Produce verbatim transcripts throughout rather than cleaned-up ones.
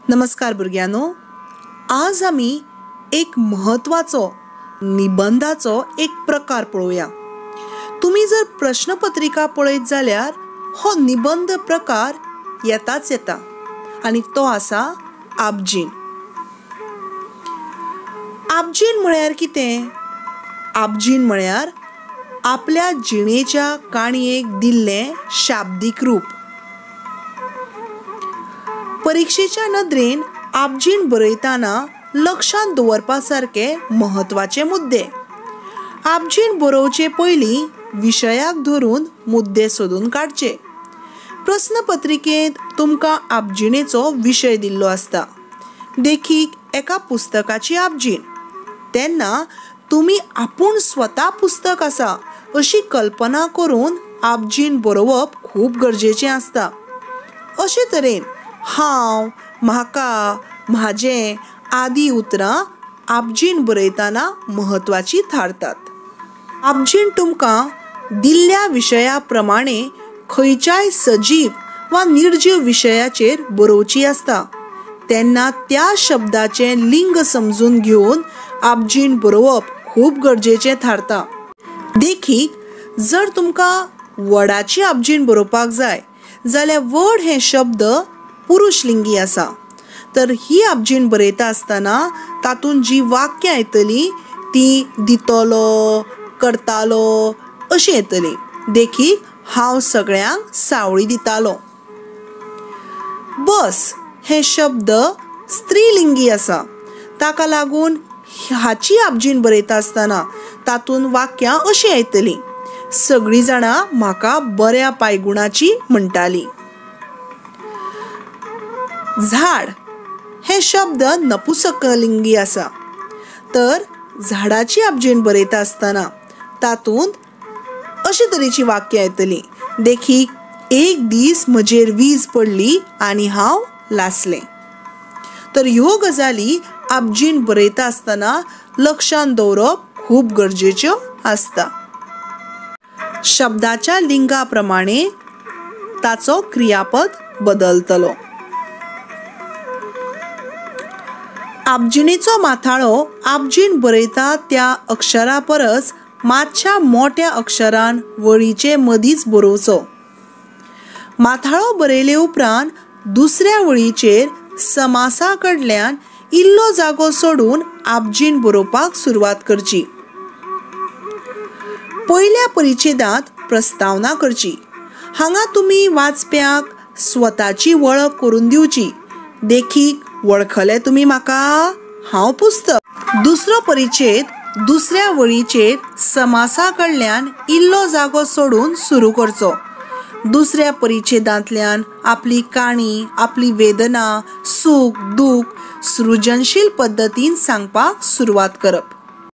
नमस्कार भुरग्यांनो, आज आमी एक महत्वाचो निबंधाचो एक प्रकार पळोवया। तुम्ही जर प्रश्नपत्रिका पळयत जाल्यार हो निबंध प्रकार येताच येता आणि तो आसा आबजीण। आबजीण म्हळ्यार कितें? आबजीण म्हळ्यार आपल्या जिणेच्या काणयेक दिल्लें शाब्दीक रूप। परीक्षेच्या नदरेन आबजीण बरयताना लक्षांत दवरपा सारके महत्वाचे मुद्दे। आबजीण बरोवचे पयलीं विशयाक धरून मुद्दे सोदून काडचे। प्रश्नपत्रिकेंत तुमकां आबजिणेचो विशय दिल्लो आसता, देखीक एका पुस्तकाची आबजीण। तेन्ना तुमी आपूण स्वता पुस्तक आसा अशी कल्पना करून आबजीण बरोवप खूब गरजेचें आसता। अशे तरेन हांव, म्हाका, म्हाजें आदी उतरां आबजीण बरयताना महत्वाची थारतात। आबजीण तुमकां दिल्ल्या विशया प्रमाणे खंयच्याय सजीव वा निर्जीव विशयाचेर बरोवची आसता, तेन्ना त्या शब्दाचें लिंग समजून घेवन आबजीण बरोवप खूब गरजेचें थारता। देखीक जर तुमकां वडाची आबजीण बरोवपाक जाय जाल्यार वड हे शब्द पुरुषलिंगी आसा, तर ही आबजीण बरयता आसतना तातूंत जी वाक्यां येतली ती दितलो, करतालो अशी येतली। देखीक हांव सगळ्यांक सावळी दितालो। बस हे शब्द स्त्रीलिंगी आसा, ताका लागून हाची आबजीण बरयता आसतना तातूंत वाक्यां अशी येतली, सगळीं जाणां म्हाका बऱ्या पायगुणाची म्हणटाली। झाड हे शब्द नपुसकलिंगी आसा, तर झाडाची आबजीण बरयता आसतना तातूंत अशे तरेची वाक्यां येतली, देखीक एक दीस म्हजेर वीज पडली आनी हांव लासलें। तर ह्यो गजाली आबजीण बरयता आसतना लक्षांत दवरप खूब गरजेच्यो आसता। शब्दाच्या लिंगा प्रमाणे ताचो क्रियापद बदलतलो। आबजिणेचो माथाळो आबजीण बरयता त्या अक्षरा परस मातशा मोठ्या अक्षरान वळीचे मदींच बरोवचो। माथाळो बरयले उपरांत दुसऱ्या वळीचेर समासा कडल्यान इल्लो जागो सोडून आबजीण बरोवपाक सुरवात करची। पयल्या परिच्छेदांत प्रस्तावना करची। हांगा तुमी वाचप्याक स्वताची वळख करून दिवची, देखीक वळखले तुमी म्हाका, हांव पुस्तक। दुसरो परिच्छेद दुसऱ्या वळीचेर समासा कडल्यान इल्लो जागो सोडून सुरू करचो। दुसऱ्या परिच्छेदांतल्यान आपली काणी, आपली वेदना, सूख दूख सृजनशील पद्दतीन सांगपाक सुरवात करप।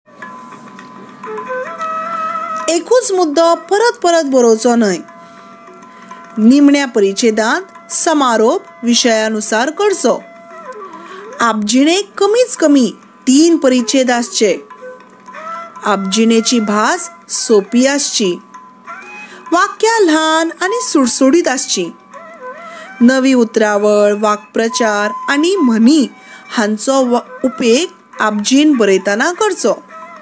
एकूच मुद्दो परत परत बरोवचो न्हय। निमण्या परिच्छेदांत समारोप विशयानुसार करचो। आबजिणेक कमीच कमी तीन परिच्छेद आसचे। आबजिणेची भास सोपी आसची, वाक्यां ल्हान आनी सुटसुटीत आसची। नवी उतरावळ, वाक्प्रचार आनी म्हणी हांचो उपेग आबजीण बरयताना करचो।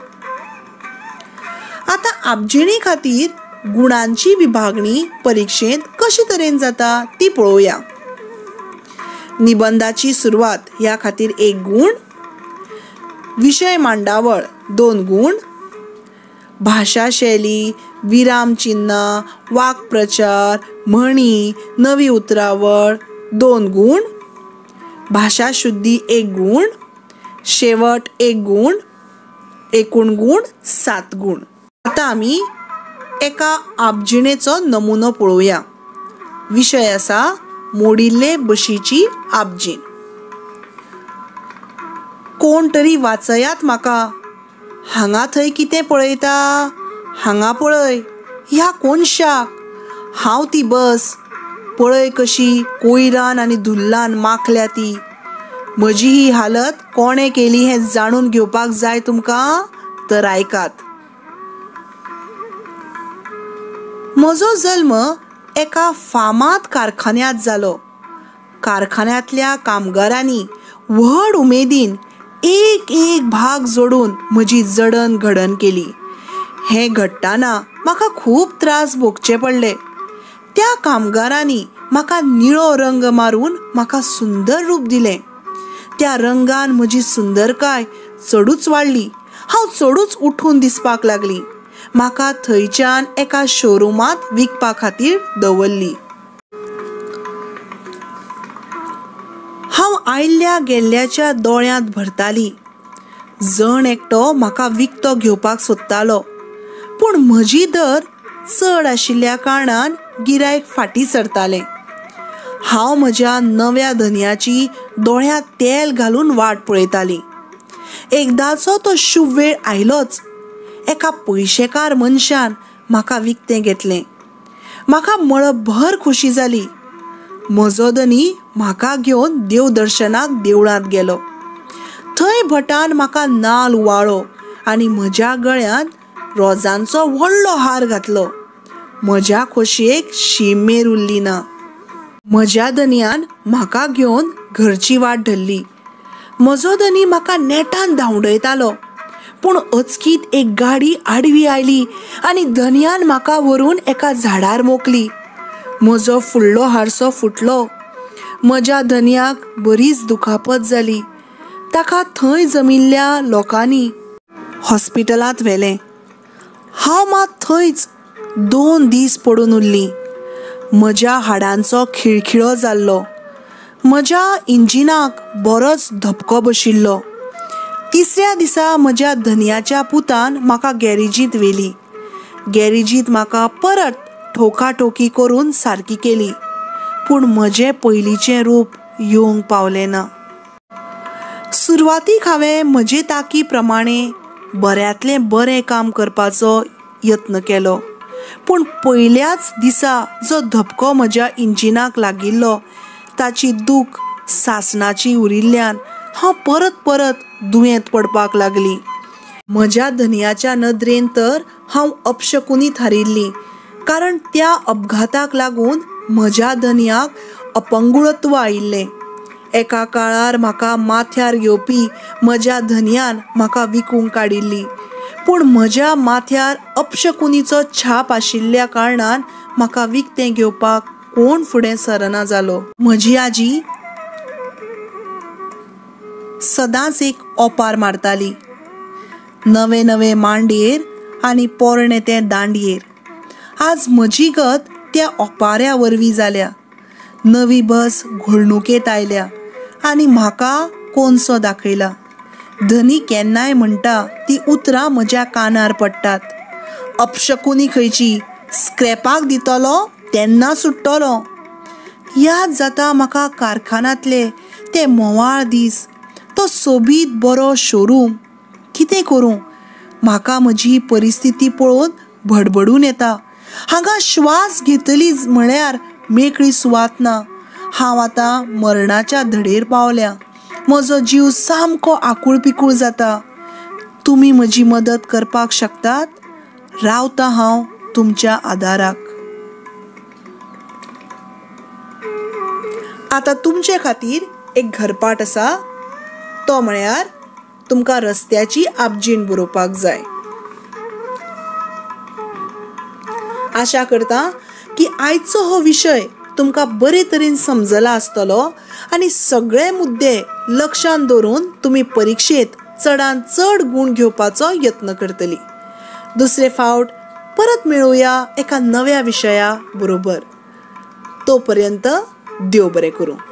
आता आबजिणे खातीर गुणांची विभागणी परीक्षेंत कशे तरेन जाता ती पळोवया। निबंधाची सुरवात ह्या खातीर एक गुण, विशय मांडावळ दोन गुण, भाषा शैली, विराम चिन्ह, वाक्प्रचार, म्हणी, नवी उतरावळ दोन गुण, भाषा शुद्धी एक गुण, शेवट एक गुण, एकूण गुण सात गुण। आता आमी एका आबजिणेचो नमुनो पळोवया। विशय आसा मोडिल्ले बशीची आबजीण। कोण तरी वाचयात म्हाका, हांगा थंय कितें पळयता, हांगा पळय, ह्या कोनशाक, हांव ती बस, पळय कशी कोयरान आनी धुल्लान माखल्या ती। म्हजी ही हालत कोणे केली हें जाणून घेवपाक जाय तुमकां, तर आयकात। म्हजो जल्म एका फामाद कारखान्यांत जालो। कारखान्यांतल्या कामगारांनी व्हड उमेदीन एक एक भाग जोडून म्हजी जडण घडण केली. हें घडटाना म्हाका खूब त्रास भोगचे पडले. त्या कामगारांनी म्हाका निळो रंग मारून म्हाका सुंदर रूप दिलें. त्या रंगान म्हजी सुंदरकाय चडूच वाडली. हांव चडूच उठून दिसपाक लागली. म्हाका थंयच्यान एका शोरूमांत विकपा खातीर दवरली. हांव आयिल्ल्या गेल्ल्याच्या दोळ्यांत भरताली. जण एकटो म्हाका विकतो घेवपाक सोदतालो, पूण म्हजी दर चड आशिल्ल्या कारणान गिरायक फाटीं सरतालें. हांव म्हज्या नव्या धन्याची दोळ्यांत तेल घालून वाट पळयताली. एकदांचो तो शुभ वेळ आयलोच. एका पयशेकार मनशान म्हाका विकतें घेतलें. म्हाका मळभर खोशी जाली. म्हजो धनी म्हाका घेवन देवदर्शनाक देवळांत गेलो. थंय भटान म्हाका नाल्ल उवाळ्ळो आनी म्हज्या गळ्यांत रोजांचो व्हडलो हार घातलो. म्हज्या खोशयेक शीम उरली ना. म्हज्या धनयान म्हाका घेवन घरची वाट धरली. म्हजो धनी म्हाका नेटान धांवडयतालो, पूण अचकीत एक गाडी आडवी आयली आनी धनयान म्हाका व्हरून एका झाडार मोखली. म्हजो फुडलो हारसो फुटलो. म्हज्या धनयाक बरीच दुखापत जाली. ताका थंय जमिल्ल्या लोकांनी हॉस्पिटलांत व्हेलें. हांव मात थंयच दोन दीस पडून उरली. म्हज्या हाडांचो खिळखिळो जाल्लो. म्हज्या इंजिनाक बरोच धपको बशिल्लो. तिसऱ्या दिसा म्हज्या धनयाच्या पुतान म्हाका गॅरेजींत व्हेली. गॅरेजींत म्हाका परत ठोकाठोकी करून सारकी केली, पूण म्हजें पयलींचें रूप येवंक पावलें ना. सुरवातीक हांवें म्हजे तांकी प्रमाणें बऱ्यांतलें बरें काम करपाचो यत्न केलो, पूण पयल्याच दिसा जो धपको म्हज्या इंजिनाक लागिल्लो ताची दूख सासणाची उरिल्ल्यान हांव परत परत दुयेंत पडपाक लागली. म्हज्या धनयाच्या नदरेन तर हांव अपशकुनी थारिल्ली, कारण त्या अपघाताक लागून म्हज्या धनयाक अपंगुळत्व आयिल्लें. एका काळार म्हाका माथ्यार घेवपी म्हज्या धनयान म्हाका विकूंक काडिल्ली, पूण म्हज्या माथ्यार अपशकुनीचो छाप आशिल्ल्या कारणान म्हाका विकतें घेवपाक कोण फुडें सरना जालो. म्हजी आजी सदांच एक ओपार मारताली. नवे नवे मांडयेर आनी पोरणे तें दांडयेर. आज म्हजी गत त्या ओपाऱ्या वरवीं जाल्या. नवी बस घोळणुकेंत आयल्या आनी म्हाका कोनसो दाखयला. धनी केन्नाय म्हणटा ती उतरां म्हज्या कानार पडटात. अपशकुनी खंयची, स्क्रॅपाक दितलो तेन्ना सुट्टलो. याद जाता म्हाका कारखान्यांतले ते मोवाळ दीस, तो सोबीत बरो शोरूम. कितें करूं? म्हाका म्हजी परिस्थिती पळोवन भडभडून येता. हांगा श्वास घेतली म्हळ्यार मेकळी सुवात ना. हांव आतां मरणाच्या धडेर पावल्या. म्हजो जीव सामको आकूळ पिकूळ जाता. तुमी म्हजी मदत करपाक शकतात? रावतां हांव तुमच्या आदाराक. आतां तुमचे खातीर एक घरपाट आसा. तो म्हळ्यार तुमकां रस्त्याची आपजीण बरोवपाक जाय. आशा करता की आयचो हो विशय तुमकां बरे तरेन समजला आसतलो आनी सगळे मुद्दे लक्षांत दवरून तुमी परिक्षेत चडांत चड गुण घेवपाचो यत्न करतली. दुसरे फावट परत मेळुया एका नव्या विशया बरोबर. तो पर्यंत देव बरें करूं.